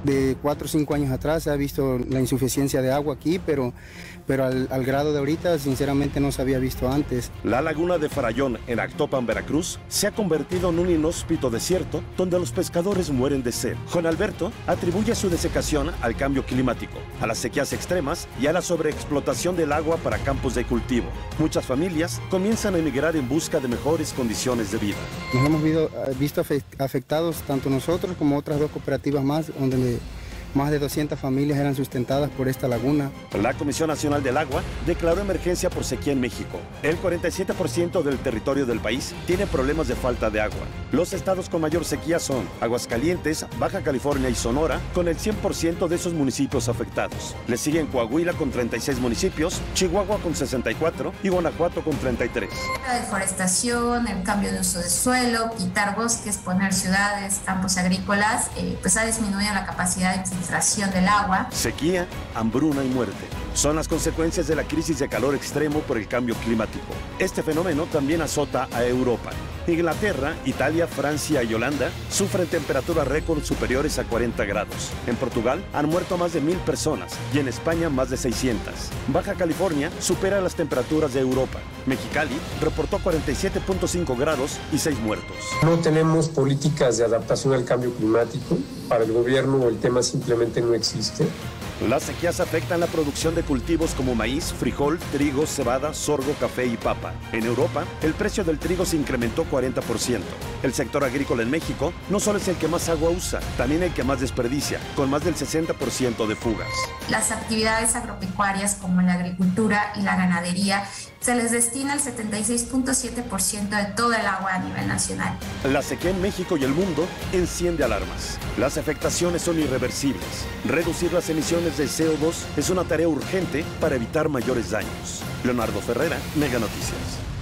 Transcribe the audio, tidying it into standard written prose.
De 4 o 5 años atrás se ha visto la insuficiencia de agua aquí, pero al grado de ahorita, sinceramente, no se había visto antes. La laguna de Farallón, en Actopan, Veracruz, se ha convertido en un inhóspito desierto donde los pescadores mueren de sed. Juan Alberto atribuye su desecación al cambio climático, a las sequías extremas y a la sobreexplotación del agua para campos de cultivo. Muchas familias comienzan a emigrar en busca de mejores condiciones de vida. Nos hemos visto afectados tanto nosotros como otras 2 cooperativas más, donde más de 200 familias eran sustentadas por esta laguna. La Comisión Nacional del Agua declaró emergencia por sequía en México. El 47% del territorio del país tiene problemas de falta de agua. Los estados con mayor sequía son Aguascalientes, Baja California y Sonora, con el 100% de esos municipios afectados. Le siguen Coahuila con 36 municipios, Chihuahua con 64 y Guanajuato con 33. La deforestación, el cambio de uso de suelo, quitar bosques, poner ciudades, campos agrícolas, pues ha disminuido la capacidad de infiltración del agua. Sequía, hambruna y muerte son las consecuencias de la crisis de calor extremo por el cambio climático. Este fenómeno también azota a Europa. Inglaterra, Italia, Francia y Holanda sufren temperaturas récord superiores a 40 grados. En Portugal han muerto más de 1000 personas y en España más de 600. Baja California supera las temperaturas de Europa. Mexicali reportó 47.5 grados y 6 muertos. No tenemos políticas de adaptación al cambio climático. Para el gobierno el tema simplemente no existe. Las sequías afectan la producción de cultivos como maíz, frijol, trigo, cebada, sorgo, café y papa. En Europa, el precio del trigo se incrementó 40%. El sector agrícola en México no solo es el que más agua usa, también el que más desperdicia, con más del 60% de fugas. Las actividades agropecuarias como la agricultura y la ganadería se les destina el 76.7% de todo el agua a nivel nacional. La sequía en México y el mundo enciende alarmas. Las afectaciones son irreversibles. Reducir las emisiones de CO2 es una tarea urgente para evitar mayores daños. Leonardo Ferrera, Mega Noticias.